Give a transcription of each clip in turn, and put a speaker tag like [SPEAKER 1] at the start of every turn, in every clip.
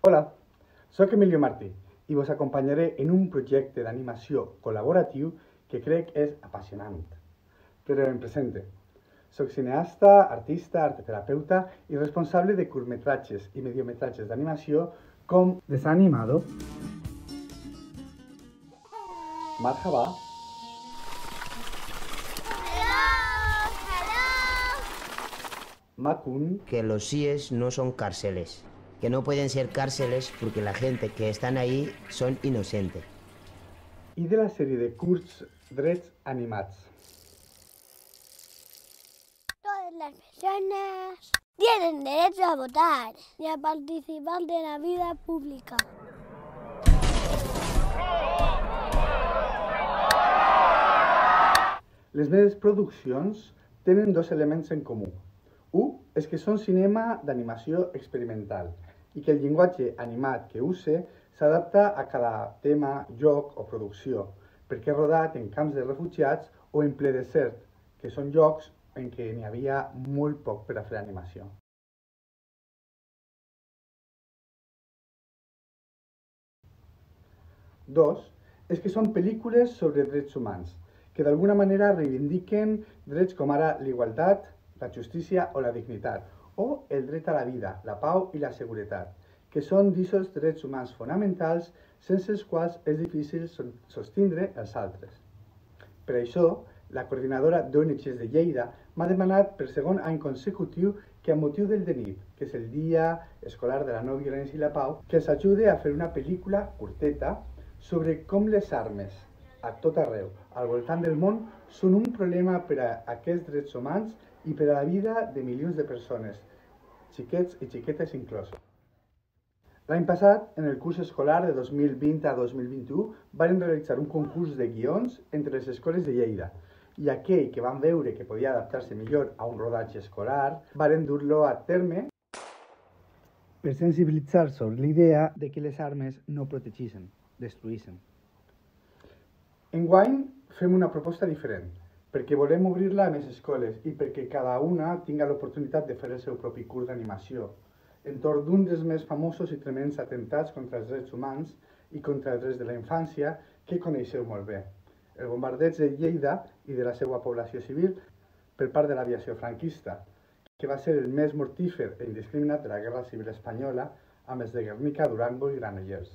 [SPEAKER 1] Hola, sóc Emilio Martí i vos acompanyaré en un projecte d'animació col·laboratiu que crec és apassionant. Però em presente. Soc cineasta, artista, arteterapeuta i responsable de curtmetratges i mediometratges d'animació com Desanimado, Marhaba, Makun,
[SPEAKER 2] que los CIEs no son cárceles, que no pueden ser cárceles porque la gente que están ahí son inocentes.
[SPEAKER 1] i de la sèrie de curts Drets Animats.
[SPEAKER 3] Todas las personas tienen derecho a votar y a participar de la vida pública.
[SPEAKER 1] Les meves produccions tenen dos elements en comú. Un és que són cinema d'animació experimental i que el llenguatge animat que use s'adapta a cada tema, joc o producció, perquè he rodat en camps de refugiats o en ple desert, que són llocs en què n'hi havia molt poc per a fer animació. Dos, és que són pel·lícules sobre drets humans, que d'alguna manera reivindiquen drets com ara l'igualtat, la justícia o la dignitat, o el dret a la vida, la pau i la seguretat, que són d'aquests drets humans fonamentals sense els quals és difícil sostindre els altres. Per això, la coordinadora d'ONGs de Lleida m'ha demanat per segon any consecutiu que a motiu del DNIP, que és el Dia Escolar de la No Violència i la Pau, que els ajude a fer una pel·lícula curteta sobre com les armes, a tot arreu, al voltant del món, són un problema per a aquests drets humans i per a la vida de milions de persones, xiquets i xiquetes inclosos. L'any passat, en el curs escolar de 2020 a 2021, varen realitzar un concurs de guions entre les escoles de Lleida i aquell que van veure que podia adaptar-se millor a un rodatge escolar, varen dur-lo a terme per sensibilitzar sobre la idea de que les armes no protegeixen, destruïssin. Enguany fem una proposta diferent, perquè volem obrir-la a més escoles i perquè cada una tinga l'oportunitat de fer el seu propi curs d'animació, entorn d'un dels més famosos i tremends atemptats contra els drets humans i contra els drets de la infància que coneixeu molt bé, el bombardeig de Lleida i de la seva població civil per part de l'aviació franquista, que va ser el més mortífer i indiscriminat de la Guerra Civil Espanyola amb els de Guernica, Durango i Granollers.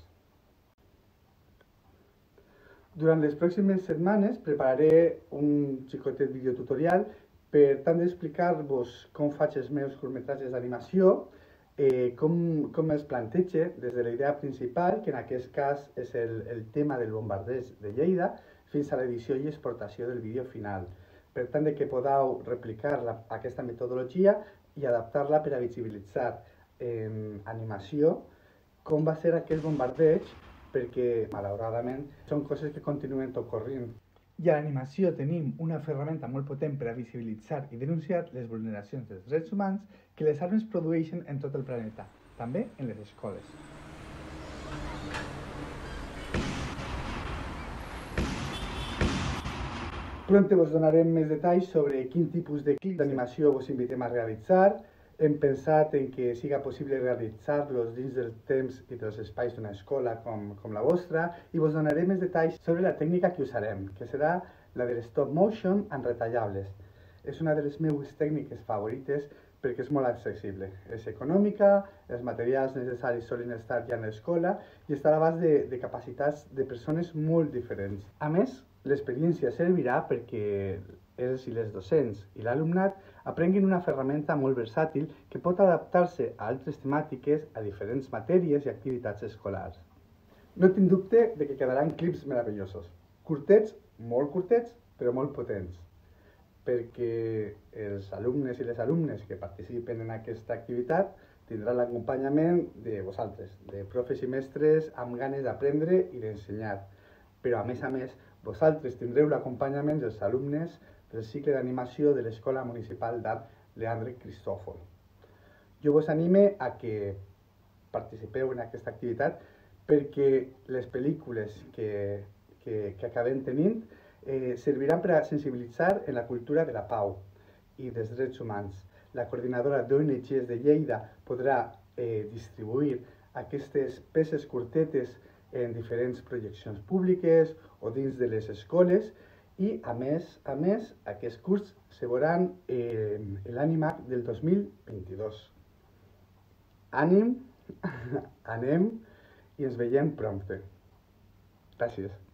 [SPEAKER 1] Durant les pròximes setmanes prepararé un xicotet videotutorial per tant d'explicar-vos com faig els meus curtmetratges d'animació, com es planteja des de la idea principal, que en aquest cas és el tema del bombardeig de Lleida, fins a l'edició i exportació del vídeo final, per tant que podeu replicar aquesta metodologia i adaptar-la per a visibilitzar en animació com va ser aquell bombardeig, perquè, malauradament, són coses que continuen ocorrent. I a l'animació tenim una ferramenta molt potent per a visibilitzar i denunciar les vulneracions dels drets humans que les armes produeixen en tot el planeta, també en les escoles. Prompte vos donarem més detalls sobre quin tipus de clips d'animació vos invitem a realitzar. Hem pensat en que siga possible realitzar-los dins del temps i dels espais d'una escola com la vostra i vos donaré més detalls sobre la tècnica que usarem, que serà la de stop motion amb retallables. És una de les meves tècniques favorites perquè és molt accessible. És econòmica, els materials necessaris solen estar ja en l'escola i està a l'abast de capacitats de persones molt diferents. A més, l'experiència servirà perquè els i les docents i l'alumnat aprenguin una ferramenta molt versàtil que pot adaptar-se a altres temàtiques, a diferents matèries i activitats escolars. No tinc dubte de que quedaran clips meravellosos, curtets, molt curtets, però molt potents, perquè els alumnes i les alumnes que participen en aquesta activitat tindran l'acompanyament de vosaltres, de profes i mestres amb ganes d'aprendre i d'ensenyar, però a més, vosaltres tindreu l'acompanyament dels alumnes del cicle d'animació de l'Escola Municipal d'Art Leandre Cristòfol. Jo vos anime a que participeu en aquesta activitat perquè les pel·lícules que acabem tenint serviran per a sensibilitzar en la cultura de la pau i dels drets humans. La coordinadora d'ONGs de Lleida podrà distribuir aquestes peces curtetes en diferents projeccions públiques o dins de les escoles i, a més, aquests curs se veuran l'Animac del 2022. Ànim, anem i ens veiem prompte. Gràcies.